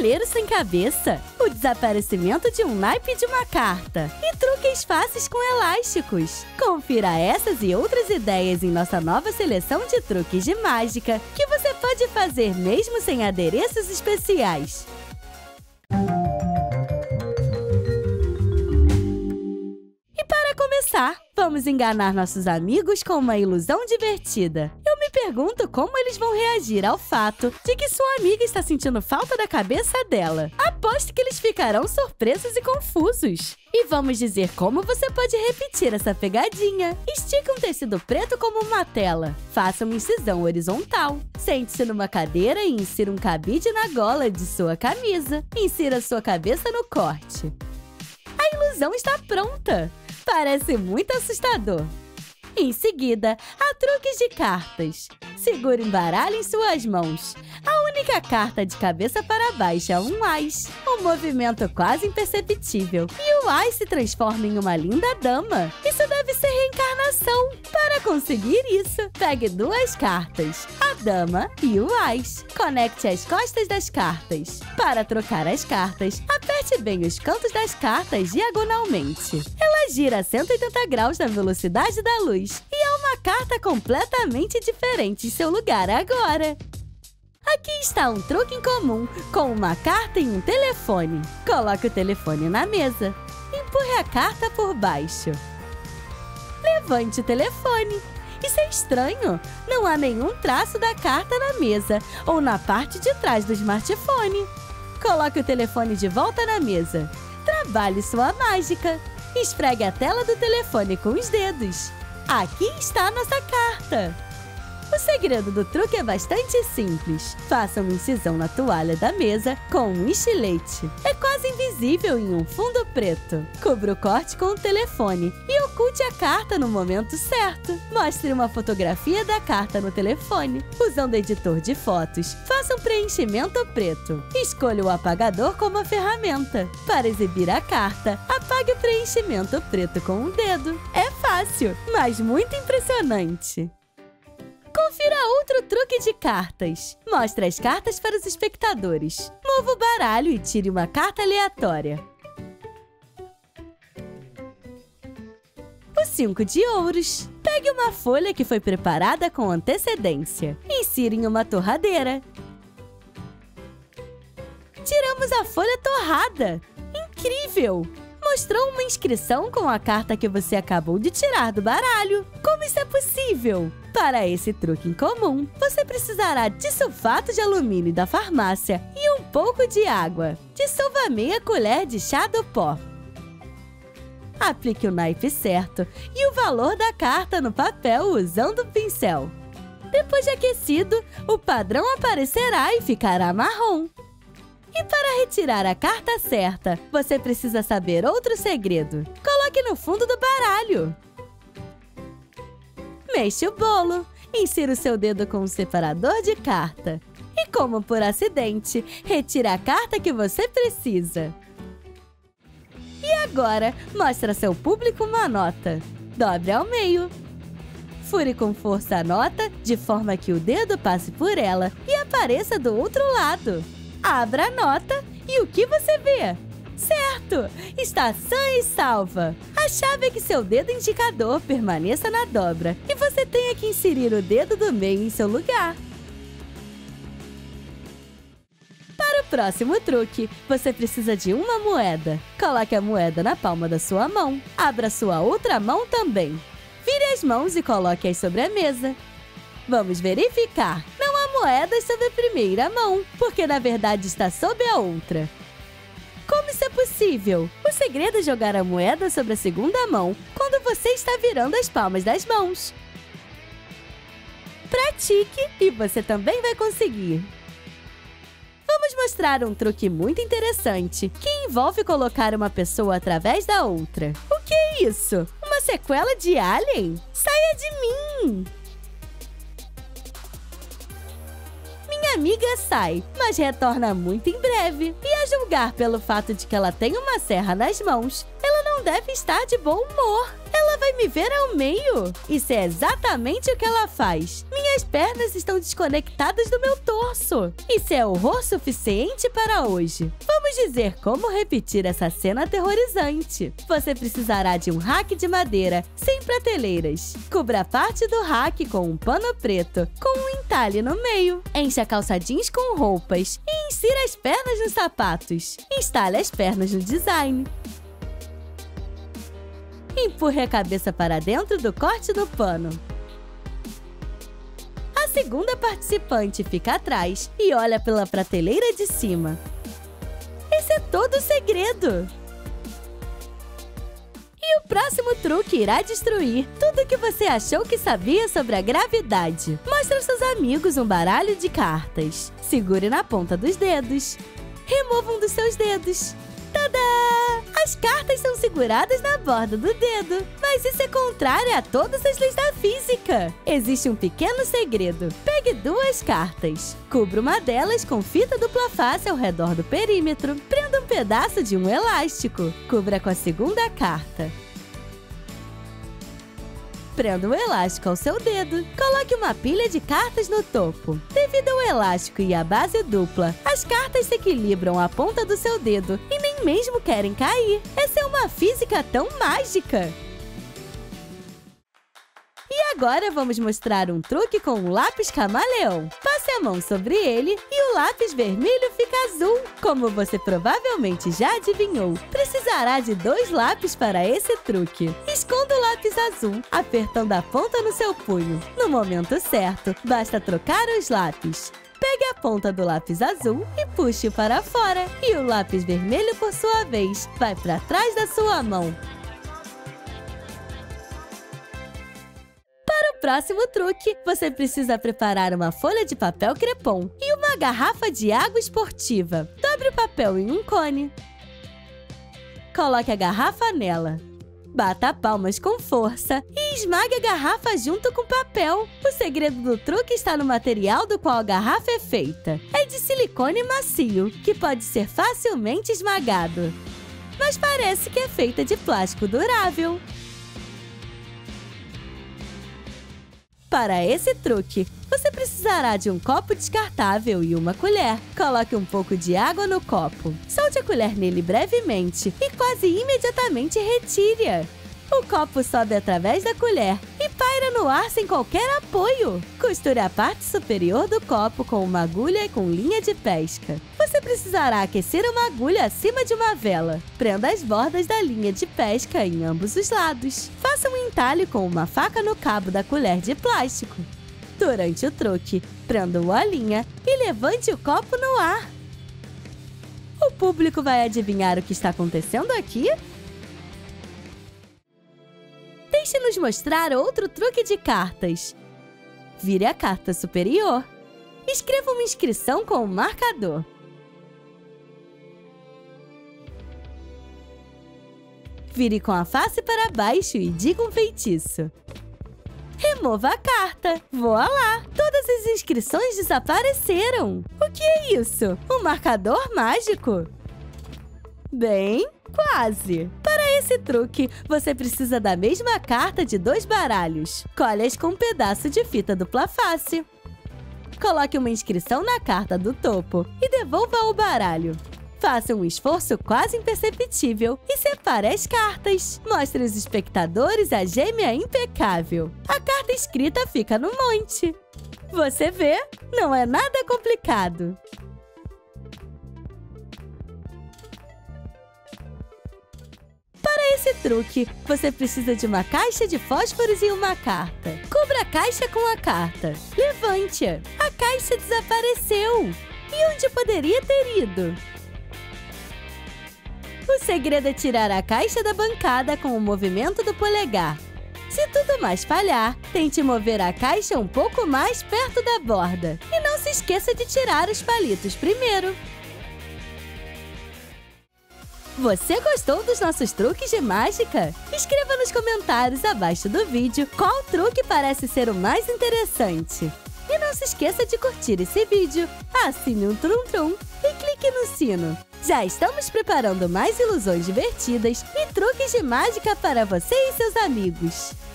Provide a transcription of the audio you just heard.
tabuleiro sem cabeça, o desaparecimento de um naipe de uma carta e truques fáceis com elásticos. Confira essas e outras ideias em nossa nova seleção de truques de mágica que você pode fazer mesmo sem adereços especiais. E para começar, vamos enganar nossos amigos com uma ilusão divertida. Eu me pergunto como eles vão reagir ao fato de que sua amiga está sentindo falta da cabeça dela. Aposto que eles ficarão surpresos e confusos. E vamos dizer como você pode repetir essa pegadinha. Estique um tecido preto como uma tela. Faça uma incisão horizontal. Sente-se numa cadeira e insira um cabide na gola de sua camisa. Insira sua cabeça no corte. A ilusão está pronta! Parece muito assustador. Em seguida, há truques de cartas. Segure um baralho em suas mãos. A única carta de cabeça para baixo é um ás, um movimento quase imperceptível. E o ás se transforma em uma linda dama. Isso deve ser reencarnação. Para conseguir isso, pegue duas cartas, a dama e o ás. Conecte as costas das cartas. Para trocar as cartas, aperte bem os cantos das cartas diagonalmente. Ela gira a 180 graus na velocidade da luz. E há uma carta completamente diferente em seu lugar agora. Aqui está um truque em comum, com uma carta e um telefone. Coloque o telefone na mesa. Empurre a carta por baixo. Levante o telefone. Isso é estranho. Não há nenhum traço da carta na mesa ou na parte de trás do smartphone. Coloque o telefone de volta na mesa. Trabalhe sua mágica. Esfregue a tela do telefone com os dedos. Aqui está a nossa carta! O segredo do truque é bastante simples. Faça uma incisão na toalha da mesa com um estilete. É quase invisível em um fundo preto. Cubra o corte com o telefone e oculte a carta no momento certo. Mostre uma fotografia da carta no telefone. Usando editor de fotos, faça um preenchimento preto. Escolha o apagador como a ferramenta. Para exibir a carta, apague o preenchimento preto com o dedo. É fácil, mas muito impressionante. Confira outro truque de cartas. Mostre as cartas para os espectadores. Mova o baralho e tire uma carta aleatória. O 5 de ouros. Pegue uma folha que foi preparada com antecedência. Insira em uma torradeira. Tiramos a folha torrada. Incrível! Mostrou uma inscrição com a carta que você acabou de tirar do baralho. Como isso é possível? Para esse truque incomum, você precisará de sulfato de alumínio da farmácia e um pouco de água. Dissolva meia colher de chá do pó. Aplique o naipe certo e o valor da carta no papel usando o pincel. Depois de aquecido, o padrão aparecerá e ficará marrom. E para retirar a carta certa, você precisa saber outro segredo. Coloque no fundo do baralho. Mexa o bolo. Insira o seu dedo com um separador de carta. E como por acidente, retira a carta que você precisa. E agora, mostre a seu público uma nota. Dobre ao meio. Fure com força a nota, de forma que o dedo passe por ela e apareça do outro lado. Abra a nota e o que você vê? Certo! Está sã e salva! A chave é que seu dedo indicador permaneça na dobra e você tenha que inserir o dedo do meio em seu lugar. Para o próximo truque, você precisa de uma moeda. Coloque a moeda na palma da sua mão. Abra sua outra mão também. Vire as mãos e coloque-as sobre a mesa. Vamos verificar. Não há moedas sobre a primeira mão, porque na verdade está sob a outra. Como isso é possível? O segredo é jogar a moeda sobre a segunda mão quando você está virando as palmas das mãos. Pratique e você também vai conseguir. Vamos mostrar um truque muito interessante que envolve colocar uma pessoa através da outra. O que é isso? Uma sequela de Alien? Saia de mim! Minha amiga sai, mas retorna muito em breve. E a julgar pelo fato de que ela tem uma serra nas mãos, ela não não deve estar de bom humor. Ela vai me ver ao meio. Isso é exatamente o que ela faz. Minhas pernas estão desconectadas do meu torso. Isso é horror suficiente para hoje. Vamos dizer como repetir essa cena aterrorizante. Você precisará de um rack de madeira, sem prateleiras. Cubra a parte do rack com um pano preto, com um entalhe no meio. Encha a calça jeans com roupas e insira as pernas nos sapatos. Instale as pernas no design. Empurre a cabeça para dentro do corte no pano. A segunda participante fica atrás e olha pela prateleira de cima. Esse é todo o segredo! E o próximo truque irá destruir tudo o que você achou que sabia sobre a gravidade. Mostre aos seus amigos um baralho de cartas. Segure na ponta dos dedos. Remova um dos seus dedos. Tadá! As cartas são seguradas na borda do dedo. Mas isso é contrário a todas as leis da física. Existe um pequeno segredo. Pegue duas cartas. Cubra uma delas com fita dupla face ao redor do perímetro. Prenda um pedaço de um elástico. Cubra com a segunda carta. Prenda o elástico ao seu dedo. Coloque uma pilha de cartas no topo. Devido ao elástico e à base dupla, as cartas se equilibram à ponta do seu dedo e nem mesmo querem cair. Essa é uma física tão mágica! E agora vamos mostrar um truque com um lápis camaleão. Passe a mão sobre ele e o lápis vermelho fica azul. Como você provavelmente já adivinhou, precisará de 2 lápis para esse truque. Esconda o lápis azul, apertando a ponta no seu punho. No momento certo, basta trocar os lápis. Pegue a ponta do lápis azul e puxe-o para fora. E o lápis vermelho, por sua vez, vai para trás da sua mão. Para o próximo truque, você precisa preparar uma folha de papel crepom e uma garrafa de água esportiva. Dobre o papel em um cone. Coloque a garrafa nela. Bata palmas com força e esmague a garrafa junto com o papel. O segredo do truque está no material do qual a garrafa é feita. É de silicone macio, que pode ser facilmente esmagado. Mas parece que é feita de plástico durável. Para esse truque, você precisará de um copo descartável e uma colher. Coloque um pouco de água no copo. Solte a colher nele brevemente e quase imediatamente retire-a. O copo sobe através da colher e paira no ar sem qualquer apoio. Costure a parte superior do copo com uma agulha com linha de pesca. Você precisará aquecer uma agulha acima de uma vela. Prenda as bordas da linha de pesca em ambos os lados. Faça um entalhe com uma faca no cabo da colher de plástico. Durante o truque, prenda-o à linha e levante o copo no ar. O público vai adivinhar o que está acontecendo aqui? Deixe-nos mostrar outro truque de cartas. Vire a carta superior. Escreva uma inscrição com um marcador. Vire com a face para baixo e diga um feitiço. Remova a carta. Voa lá! Todas as inscrições desapareceram. O que é isso? Um marcador mágico? Bem, quase! Para esse truque, você precisa da mesma carta de 2 baralhos. Colhe-as com um pedaço de fita dupla face. Coloque uma inscrição na carta do topo e devolva ao baralho. Faça um esforço quase imperceptível e separe as cartas. Mostre aos espectadores a gêmea impecável. A carta escrita fica no monte. Você vê? Não é nada complicado. Para esse truque, você precisa de uma caixa de fósforos e uma carta. Cubra a caixa com a carta. Levante-a. A caixa desapareceu. E onde poderia ter ido? O segredo é tirar a caixa da bancada com o movimento do polegar. Se tudo mais falhar, tente mover a caixa um pouco mais perto da borda. E não se esqueça de tirar os palitos primeiro. Você gostou dos nossos truques de mágica? Escreva nos comentários abaixo do vídeo qual truque parece ser o mais interessante. E não se esqueça de curtir esse vídeo, assine um trum-trum e clique no sino. Já estamos preparando mais ilusões divertidas e truques de mágica para você e seus amigos.